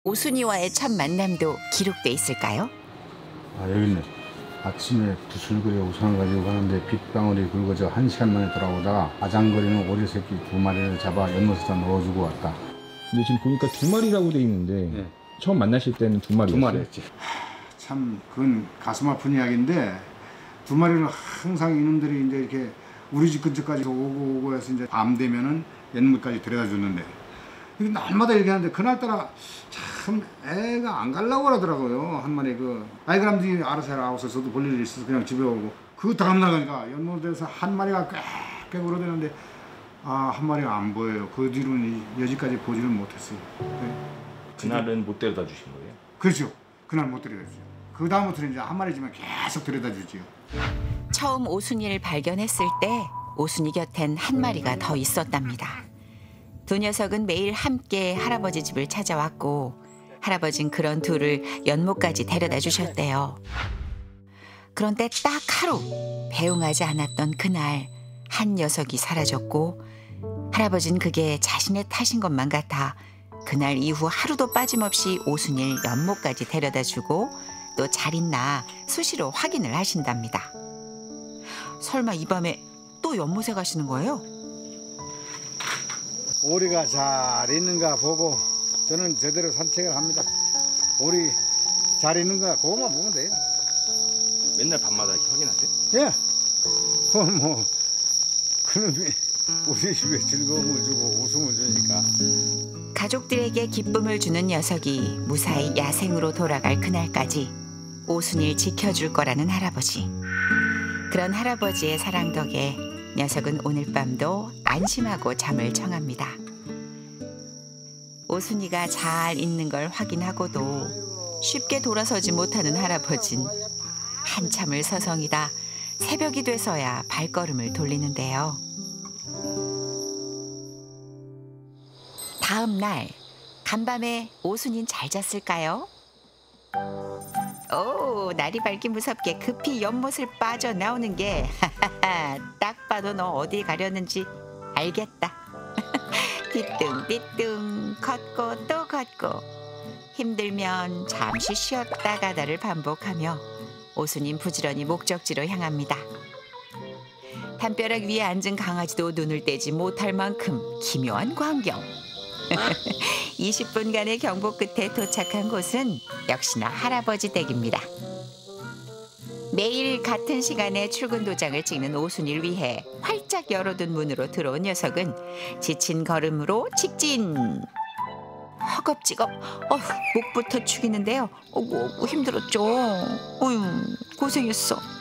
오순이와의 첫 만남도 기록돼 있을까요? 아, 여기 있네. 아침에 부슬그레 우산을 가지고 가는데 빗방울이 굵어져 1시간 만에 돌아오다가 아장거리는 오리 새끼 2마리를 잡아 연못에다 넣어주고 왔다. 근데 지금 보니까 2마리라고 돼 있는데 네. 처음 만나실 때는 2마리였어요? 2마리였지. 참 그건 가슴 아픈 이야기인데 2마리를 항상 이놈들이 이제 이렇게 우리 집 근처까지 오고 해서 이제 밤 되면은 연못까지 데려다 줬는데 이게 날마다 이렇게 하는데 그날따라 참 애가 안 가려고 그러더라고요. 한 마리 아이 그럼 니 알아서 해라 하고서 저도 볼 일이 있어서 그냥 집에 오고 그 다음날 가니까 연못에서 한 마리가 꽤 울어대는데 한 마리가 안 보여요. 그 뒤로는 여지까지 보지를 못했어요. 네. 그날은 못 데려다 주신 거예요? 그렇죠. 그날 못 데려다 주죠. 그 다음부터는 이제 한 마리지만 계속 데려다 주지요. 처음 오순이를 발견했을 때 오순이 곁엔 한 마리가 더 있었답니다. 두 녀석은 매일 함께 할아버지 집을 찾아왔고 할아버진 그런 둘을 연못까지 데려다 주셨대요. 그런데 딱 하루 배웅하지 않았던 그날 한 녀석이 사라졌고 할아버진 그게 자신의 탓인 것만 같아 그날 이후 하루도 빠짐없이 오순이를 연못까지 데려다 주고 또 잘 있나 수시로 확인을 하신답니다. 설마 이 밤에 또 연못에 가시는 거예요? 오리가 잘 있는가 보고 저는 제대로 산책을 합니다. 오리 잘 있는가 그거만 보면 돼요. 맨날 밤마다 확인하세요? 예. 그건 그놈이 우리 집에 즐거움을 주고 웃음을 주니까. 가족들에게 기쁨을 주는 녀석이 무사히 야생으로 돌아갈 그날까지 오순이를 지켜줄 거라는 할아버지. 그런 할아버지의 사랑 덕에 녀석은 오늘 밤도 안심하고 잠을 청합니다. 오순이가 잘 있는 걸 확인하고도 쉽게 돌아서지 못하는 할아버진 한참을 서성이다 새벽이 돼서야 발걸음을 돌리는데요. 다음 날 간밤에 오순이는 잘 잤을까요? 오, 날이 밝기 무섭게 급히 연못을 빠져나오는 게 딱 봐도 너 어디 가려는지 알겠다. 띠뚱띠뚱 걷고 또 걷고 힘들면 잠시 쉬었다 가다를 반복하며 오순이는 부지런히 목적지로 향합니다. 담벼락 위에 앉은 강아지도 눈을 떼지 못할 만큼 기묘한 광경. 20분간의 경보 끝에 도착한 곳은 역시나 할아버지 댁입니다. 매일 같은 시간에 출근 도장을 찍는 오순이를 위해 활짝 열어둔 문으로 들어온 녀석은 지친 걸음으로 직진. 허겁지겁 목부터 축이는데요. 힘들었죠. 어휴, 고생했어.